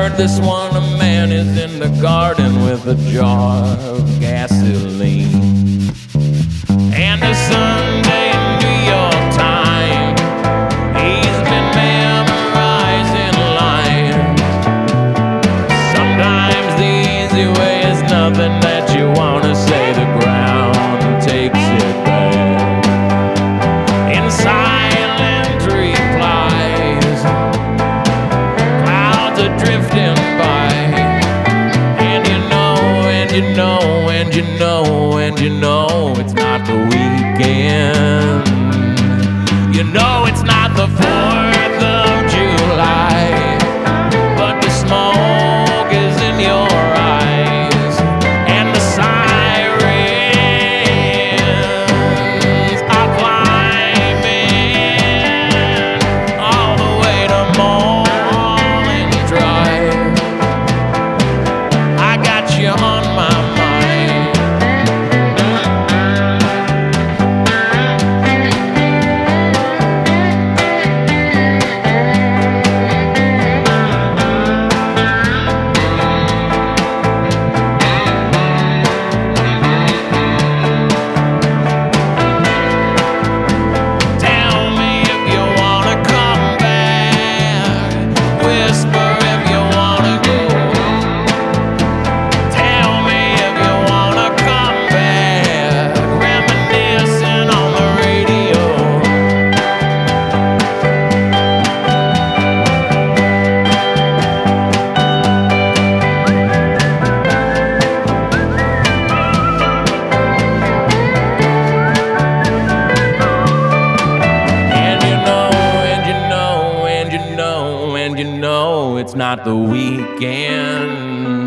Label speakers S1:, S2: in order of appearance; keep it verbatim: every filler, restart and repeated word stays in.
S1: heard this one, a man is in the garden with a jar of gasoline. And a Sunday in New York Times, he's been memorizing lines. Sometimes the easy way is nothing that you want to say. The ground takes it back in silent replies. Clouds are drifting by, and you know, and you know, and you know, and you know it's not the weekend. You know it's not the fourth of July, but the smoke is in your eyes, and the sirens are climbing all the way to Morning Drive. I got you on my it's not the weekend.